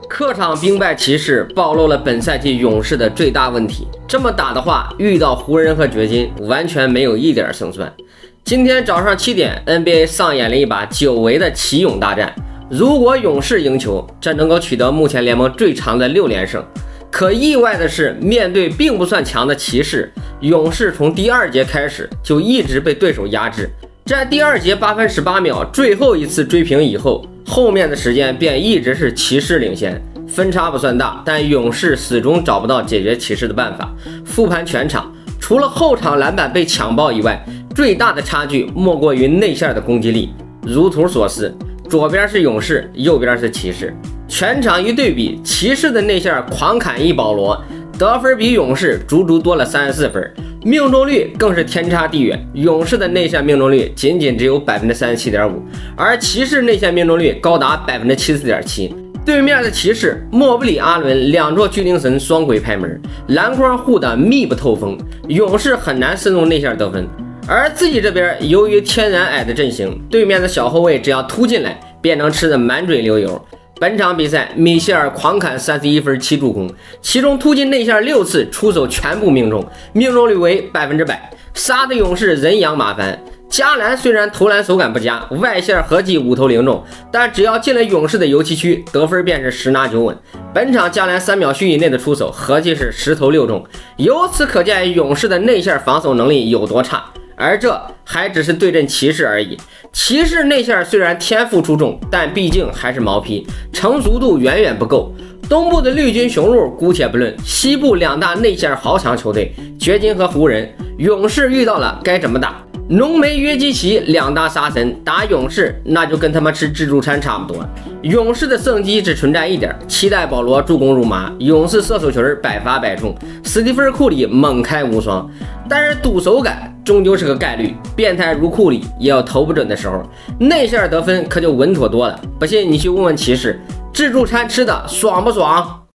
客场兵败骑士，暴露了本赛季勇士的最大问题。这么打的话，遇到湖人和掘金，完全没有一点胜算。今天早上7点 ，NBA 上演了一把久违的骑勇大战。如果勇士赢球，这能够取得目前联盟最长的6连胜。可意外的是，面对并不算强的骑士，勇士从第2节开始就一直被对手压制。在第2节8分18秒最后一次追平以后，后面的时间便一直是骑士领先，分差不算大，但勇士始终找不到解决骑士的办法。复盘全场，除了后场篮板被抢爆以外，最大的差距莫过于内线的攻击力。如图所示，左边是勇士，右边是骑士。全场一对比，骑士的内线狂砍一保罗，得分比勇士足足多了34分，命中率更是天差地远。勇士的内线命中率仅仅只有 37.5%， 而骑士内线命中率高达 74.7%。对面的骑士，莫布里、阿伦2座巨灵神双鬼拍门，篮筐护得密不透风，勇士很难深入内线得分。而自己这边，由于天然矮的阵型，对面的小后卫只要突进来，便能吃得满嘴流油。本场比赛，米歇尔狂砍31分7助攻，其中突进内线6次，出手全部命中，命中率为100%，杀的勇士人仰马翻。加兰虽然投篮手感不佳，外线合计5投0中，但只要进了勇士的油漆区，得分便是10拿9稳。本场加兰3秒序以内的出手，合计是10投6中，由此可见勇士的内线防守能力有多差。而这还只是对阵骑士而已。骑士内线虽然天赋出众，但毕竟还是毛坯，成熟度远远不够。东部的绿军雄鹿姑且不论，西部2大内线豪强球队掘金和湖人，勇士遇到了该怎么打？浓眉约基奇2大杀神打勇士，那就跟他们吃自助餐差不多。勇士的胜机只存在一点，期待保罗助攻如麻，勇士射手群百发百中，史蒂芬库里猛开无双。但是赌手感终究是个概率，变态如库里也有投不准的时候，内线得分可就稳妥多了。不信你去问问骑士，自助餐吃的爽不爽？